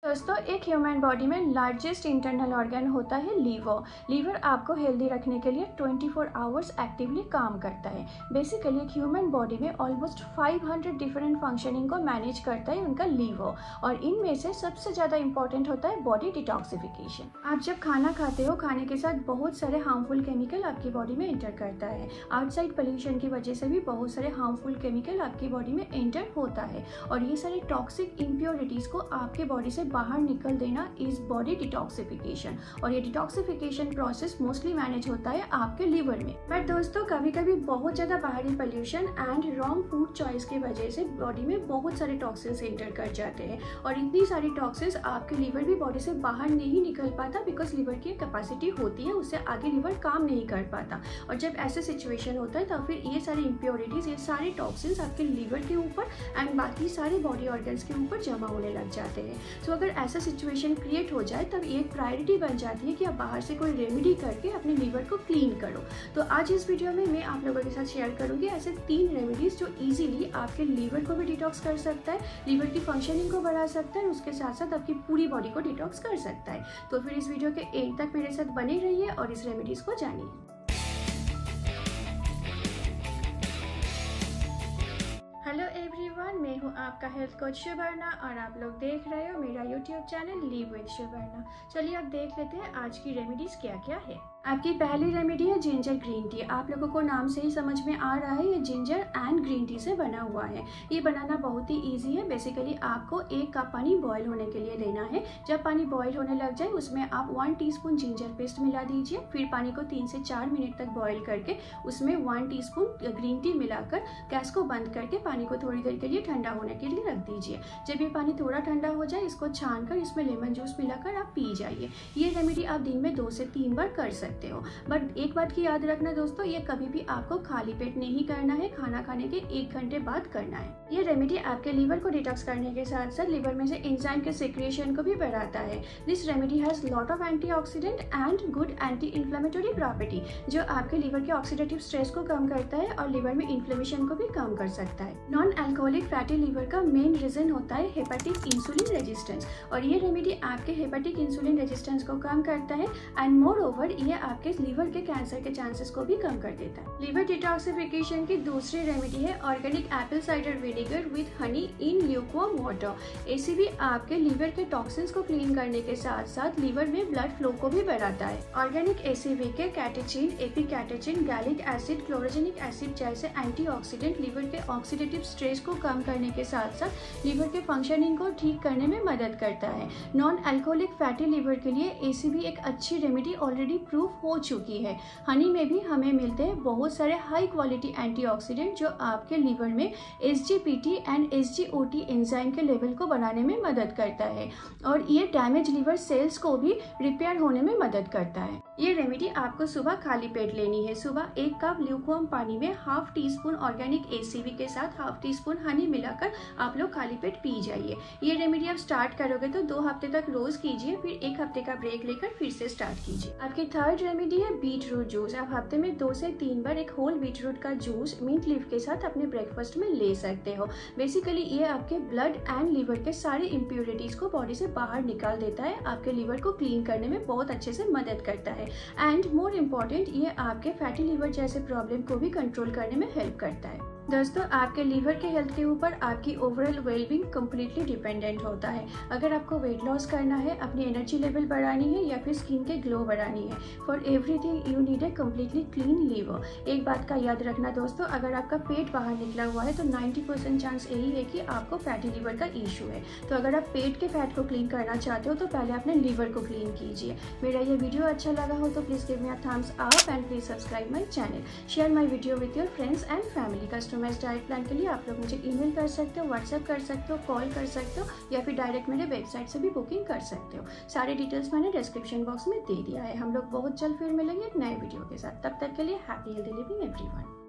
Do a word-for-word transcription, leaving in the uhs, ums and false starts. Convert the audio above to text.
दोस्तों, एक human body में लार्जेस्ट इंटरनल ऑर्गन होता है लीवर। लीवर आपको हेल्दी रखने के लिए चौबीस आवर्स एक्टिवली काम करता है। बेसिकली एक ह्यूमन बॉडी में ऑलमोस्ट पाँच सौ डिफरेंट फंक्शनिंग को मैनेज करता है उनका लीवर, और इनमें से सबसे ज़्यादा इंपॉर्टेंट होता है बॉडी डिटॉक्सिफिकेशन। आप जब खाना खाते हो, खाने के साथ बहुत सारे हार्मफुल केमिकल आपकी बॉडी में एंटर करता है। आउटसाइड पोल्यूशन की वजह से भी बहुत सारे हार्मफुल केमिकल आपकी बॉडी में एंटर होता है, और ये सारे टॉक्सिक इम्प्योरिटीज को आपके बॉडी से बाहर निकल देना इज बॉडी डिटॉक्सिफिकेशन। और ये डिटॉक्सिफिकेशन प्रोसेस मोस्टली मैनेज होता है आपके लीवर में। बट दोस्तों, कभी कभी बहुत ज्यादा बाहरी pollution and wrong food choice की वजह से बॉडी में बहुत सारे टॉक्सिन्स एंटर कर जाते हैं, और इतनी सारी टॉक्सिन्स आपके लीवर भी बॉडी से बाहर नहीं निकल पाता, बिकॉज लीवर की कैपेसिटी होती है, उससे आगे लीवर काम नहीं कर पाता। और जब ऐसे सिचुएशन होता है तो फिर ये सारी इम्प्योरिटीज, ये सारे टॉक्सिन्स आपके लीवर के ऊपर एंड बाकी सारे बॉडी ऑर्गन्स के ऊपर जमा होने लग जाते हैं। सो अगर ऐसा सिचुएशन क्रिएट हो जाए तब एक प्रायोरिटी बन जाती है कि आप बाहर से कोई रेमेडी करके अपने लीवर को क्लीन करो। तो आज इस वीडियो में मैं आप लोगों के साथ शेयर करूंगी ऐसे तीन रेमेडीज जो इजीली आपके लीवर को भी डिटॉक्स कर सकता है, लीवर की फंक्शनिंग को बढ़ा सकता है, और उसके साथ साथ आपकी पूरी बॉडी को डिटॉक्स कर सकता है। तो फिर इस वीडियो के एंड तक मेरे साथ बने रहिए और इस रेमेडीज को जानिए। हेलो एवरीवन, मैं हूं आपका हेल्थ कोच सुवर्णा और आप लोग देख रहे हो मेरा YouTube channel live with Suvarna. चलिए अब देख लेते हैं आज की रेमेडीज क्या क्या है। आपकी पहली रेमेडी है जिंजर ग्रीन टी। आप लोगों को नाम से ही समझ में आ रहा है, ये जिंजर एंड ग्रीन टी से बना हुआ है। ये बनाना बहुत ही इजी है। बेसिकली आपको एक कप पानी बॉईल होने के लिए लेना है। जब पानी बॉईल होने लग जाए उसमें आप वन टीस्पून जिंजर पेस्ट मिला दीजिए। फिर पानी को तीन से चार मिनट तक बॉईल करके उसमें वन टीस्पून ग्रीन टी मिलाकर गैस को बंद करके पानी को थोड़ी देर के लिए ठंडा होने के लिए रख दीजिए। जब ये पानी थोड़ा ठंडा हो जाए, इसको छान कर इसमें लेमन जूस मिलाकर आप पी जाइए। ये रेमेडी आप दिन में दो से तीन बार कर सकते हो। बट एक बात की याद रखना दोस्तों, ये कभी भी आपको खाली पेट नहीं करना है, खाना खाने के एक घंटे बाद करना है। ये रेमेडी आपके लीवर को डिटॉक्स करने के साथ साथ लीवर में से एंजाइम के सिक्रिएशन को भी बढ़ाता है। This remedy has lot of antioxidant and good anti inflammatory property, जो आपके लीवर के ऑक्सीडेटिव स्ट्रेस को कम करता है और लीवर में इन्फ्लेमेशन को भी कम कर सकता है। नॉन अल्कोहलिक फैटी लीवर का मेन रीजन होता है हेपेटिक इंसुलिन रेजिस्टेंस, और ये रेमेडी आपके हेपेटिक इंसुलिन रेजिस्टेंस को कम करता है एंड मोर ओवर ये आपके लीवर के कैंसर के चांसेस को भी कम कर देता है। लीवर डिटॉक्सिफिकेशन की दूसरी रेमेडी है organic apple cider vinegar with honey in lukewarm water. ऐसे भी आपके लीवर के टॉक्सिन्स को क्लीन करने के साथ साथ लीवर में ब्लड फ्लो को भी बढ़ाता है। ऑर्गेनिक एसीवी के catechin, epicatechin, gallic acid, chlorogenic acid जैसे एंटीऑक्सीडेंट लीवर के ऑक्सीडेटिव स्ट्रेस को कम करने के साथ साथ लीवर के फंक्शनिंग को ठीक करने में मदद करता है। नॉन अल्कोहलिक फैटी लीवर के लिए एसीवी एक अच्छी रेमेडी ऑलरेडी प्रूफ हो चुकी है। हनी में भी हमें मिलते हैं बहुत सारे हाई क्वालिटी एंटीऑक्सीडेंट जो आपके लीवर में एसजीपीटी एंड एसजीओटी एंजाइम के लेवल को बढ़ाने में मदद करता है, और ये डैमेज लीवर सेल्स को भी रिपेयर होने में मदद करता है। ये रेमेडी आपको सुबह खाली पेट लेनी है। सुबह एक कप ल्यूकवार्म पानी में half teaspoon organic ACV के साथ हाफ टी स्पून हनी मिलाकर आप लोग खाली पेट पी जाइए। ये रेमेडी आप स्टार्ट करोगे तो दो हफ्ते तक रोज कीजिए, फिर एक हफ्ते का ब्रेक लेकर फिर से स्टार्ट कीजिए। आपकी थर्ड रेमेडी है बीट रूट जूस। आप हफ्ते में दो से तीन बार एक होल बीट रूट का जूस मिंट लीफ के साथ अपने ब्रेकफास्ट में ले सकते हो। बेसिकली ये आपके ब्लड एंड लीवर के सारे इम्प्योरिटीज को बॉडी से बाहर निकाल देता है, आपके लीवर को क्लीन करने में बहुत अच्छे से मदद करता है, एंड मोर इम्पोर्टेंट ये आपके फैटी लीवर जैसे प्रॉब्लम को भी कंट्रोल करने में हेल्प करता है। दोस्तों, आपके लीवर के हेल्थ के ऊपर आपकी ओवरऑल वेलबींग कम्प्लीटली डिपेंडेंट होता है। अगर आपको वेट लॉस करना है, अपनी एनर्जी लेवल बढ़ानी है, या फिर स्किन के ग्लो बढ़ानी है, for everything you need a completely clean liver. एक बात का याद रखना दोस्तों, अगर आपका पेट बाहर निकला हुआ है तो नाइन्टी परसेंट चांस यही है कि आपको फैटी लीवर का इशू है। तो अगर आप पेट के फैट को क्लीन करना चाहते हो तो पहले अपने लीवर को क्लीन कीजिए। मेरा ये वीडियो अच्छा लगा हो तो please give me a thumbs up and please subscribe my channel. Share my video with your friends and family. Customised diet plan के लिए आप लोग मुझे ईमेल कर सकते हो, व्हाट्सएप कर सकते हो, कॉल कर सकते हो, या फिर डायरेक्ट मेरे वेबसाइट से भी बुकिंग कर सकते हो। सारे डिटेल्स मैंने डिस्क्रिप्शन बॉक्स में दे दिया है। हम लोग बहुत जल्द फिर मिलेंगे एक नए वीडियो के साथ। तब तक के लिए हैप्पी हेल्दी लिविंग एवरीवन।